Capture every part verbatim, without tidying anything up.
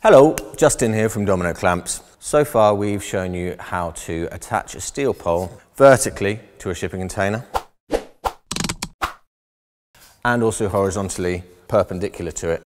Hello, Justin here from Domino Clamps. So far we've shown you how to attach a steel pole vertically to a shipping container and also horizontally perpendicular to it.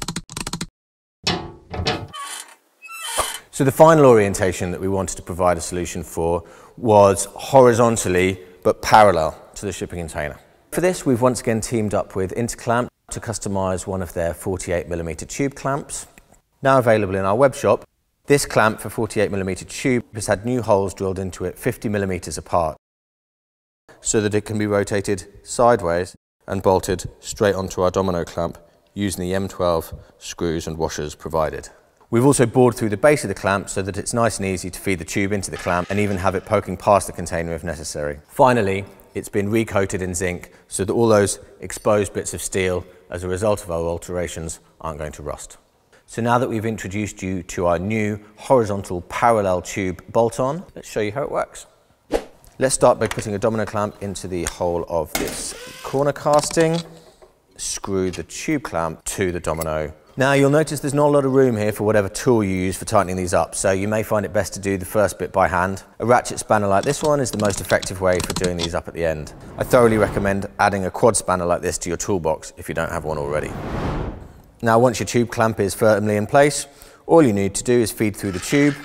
So the final orientation that we wanted to provide a solution for was horizontally but parallel to the shipping container. For this we've once again teamed up with Interclamp to customise one of their forty-eight millimeter tube clamps. Now available in our web shop, this clamp for forty-eight millimeter tube has had new holes drilled into it fifty millimeters apart so that it can be rotated sideways and bolted straight onto our Domino clamp using the M twelve screws and washers provided. We've also bored through the base of the clamp so that it's nice and easy to feed the tube into the clamp and even have it poking past the container if necessary. Finally, it's been recoated in zinc so that all those exposed bits of steel as a result of our alterations aren't going to rust. So now that we've introduced you to our new horizontal parallel tube bolt-on, let's show you how it works. Let's start by putting a Domino clamp into the hole of this corner casting. Screw the tube clamp to the Domino. Now you'll notice there's not a lot of room here for whatever tool you use for tightening these up, so you may find it best to do the first bit by hand. A ratchet spanner like this one is the most effective way for doing these up at the end. I thoroughly recommend adding a quad spanner like this to your toolbox if you don't have one already. Now once your tube clamp is firmly in place, all you need to do is feed through the tube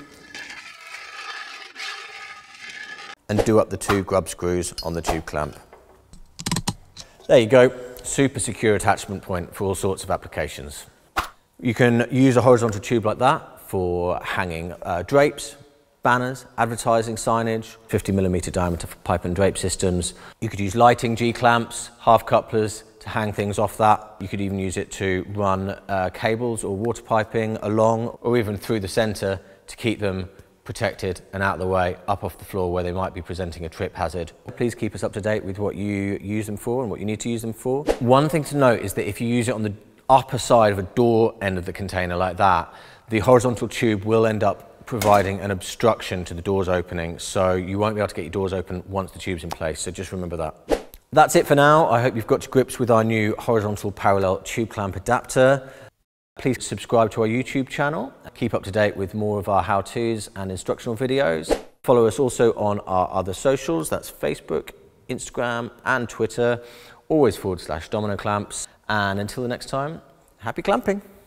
and do up the two grub screws on the tube clamp. There you go, super secure attachment point for all sorts of applications. You can use a horizontal tube like that for hanging uh, drapes, banners, advertising signage, fifty millimeter diameter for pipe and drape systems. You could use lighting G-clamps, half couplers, to hang things off that. You could even use it to run uh, cables or water piping along or even through the centre to keep them protected and out of the way, up off the floor where they might be presenting a trip hazard. Please keep us up to date with what you use them for and what you need to use them for. One thing to note is that if you use it on the upper side of a door end of the container like that, the horizontal tube will end up providing an obstruction to the doors opening, so you won't be able to get your doors open once the tube's in place, so just remember that. That's it for now. I hope you've got to grips with our new horizontal parallel tube clamp adapter. Please subscribe to our YouTube channel. Keep up to date with more of our how-tos and instructional videos. Follow us also on our other socials. That's Facebook, Instagram and Twitter. Always forward slash Domino Clamps. And until the next time, happy clamping.